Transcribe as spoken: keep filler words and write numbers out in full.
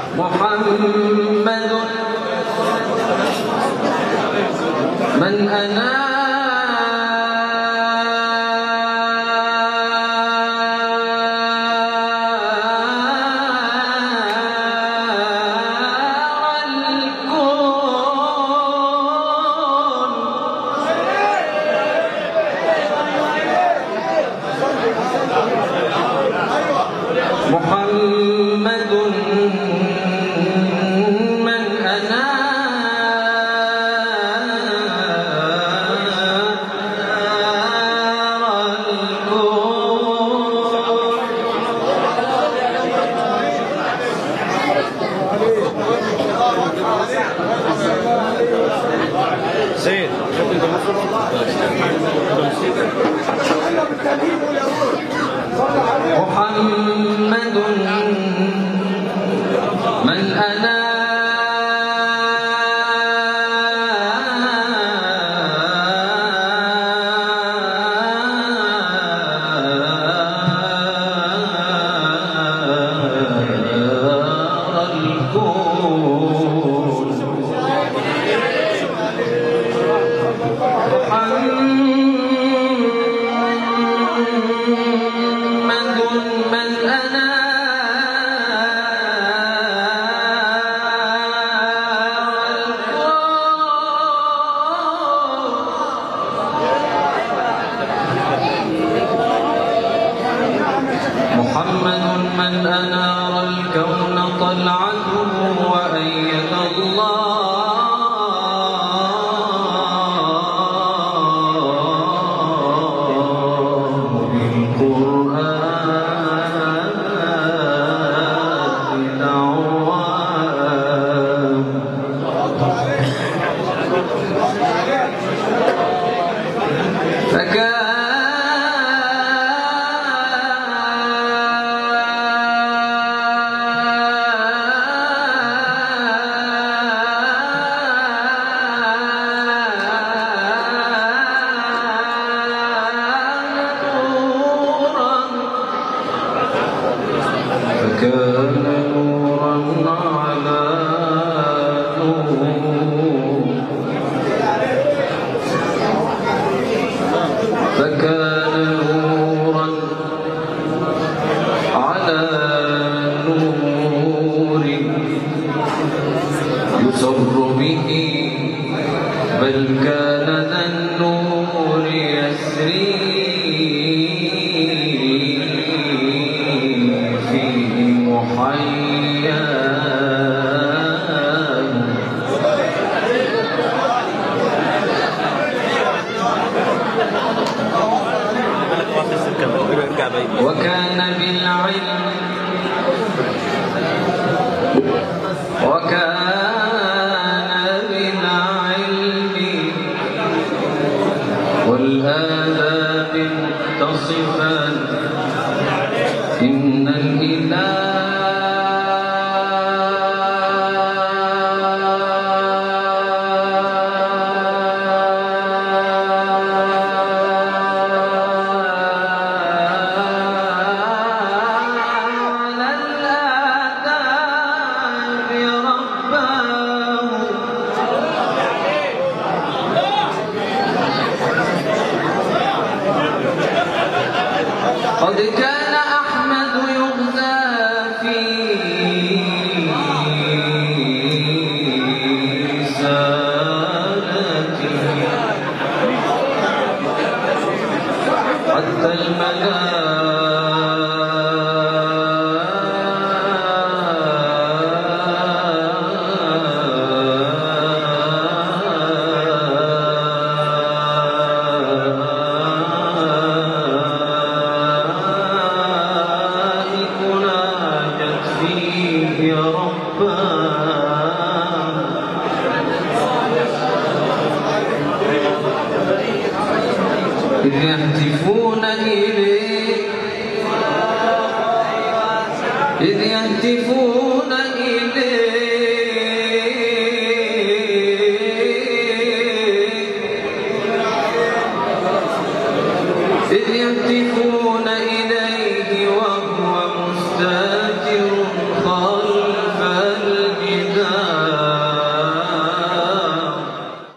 محمد من أنا محمد من أنار الكون. سيد محمد من أنا محمد من أنار الكون طلعته وأيد الله بالقرآن دعواه. فكان فكان نورا على نور، فكان نورا على نور يسر به، بل كان ذا النور يسري وكان بالعلم وكان بالعلم والآداب متصفا. إن الإله قد كان أحمد يغزى في سادته حتى الملا يا رب إذ يهتفون إليه